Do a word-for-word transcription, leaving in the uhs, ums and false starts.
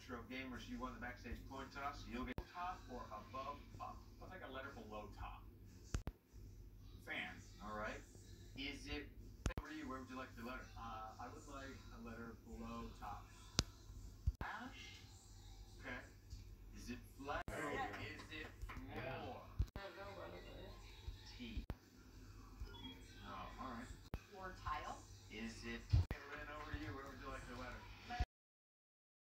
Astro gamers, you won the backstage coin toss. You'll get top or above up. I'll take a letter for